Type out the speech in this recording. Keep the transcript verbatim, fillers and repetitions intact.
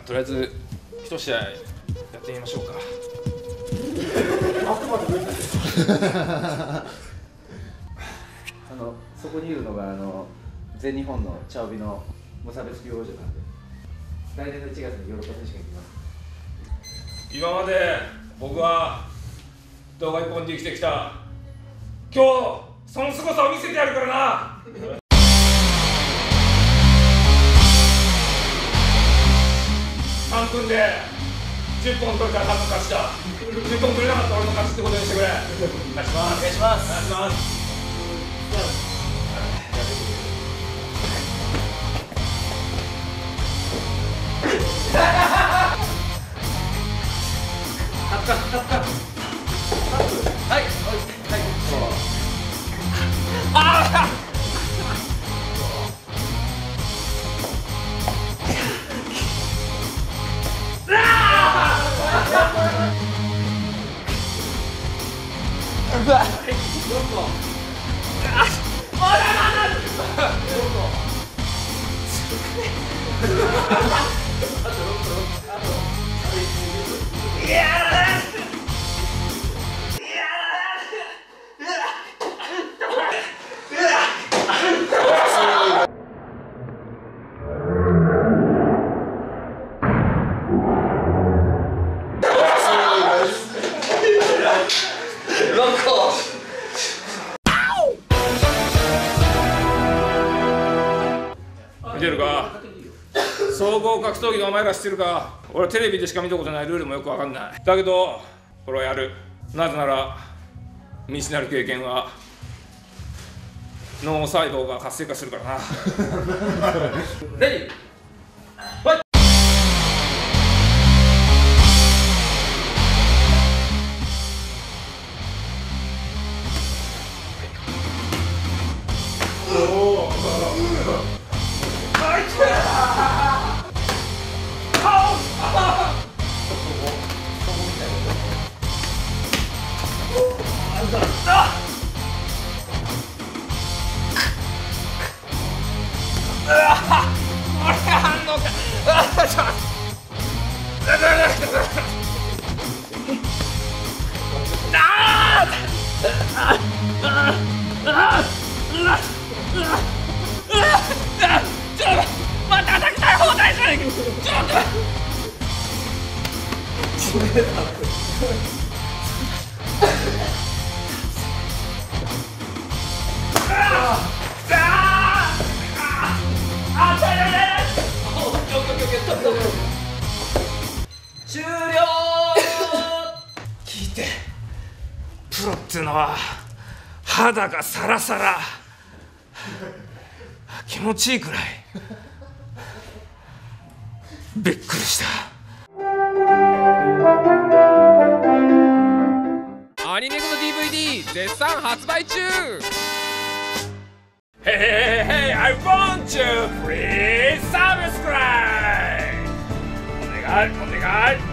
とりあえず一試合やってみましょうか。 あくまで無理ですあのそこにいるのがあの全日本の茶帯の無差別級王者なんで、来年のいちがつにヨーロッパ選手権行きます。 今まで僕は動画一本で生きてきた。今日その凄さを見せてやるからな。さんぷんでじゅっぽん取れたら多分勝ちだ。じゅっぽん取れなかったら俺の勝ちってことにしてくれ。お願いします。お願いします。お願いします。はい、ああ。うわ。見てるか。総合格闘技のお前ら知ってるか。俺はテレビでしか見たことない、ルールもよく分かんない。だけどこれはやる。なぜなら未知なる経験は脳細胞が活性化するからな。レディーファイト。終了。聞いて、プロっていうのは肌がサラサラ、気持ちいいくらいびっくりした。 アニメグの ディーブイディー 絶賛発売中。 Hey, hey, hey, hey, I want you, please subscribe! お願い、お願い。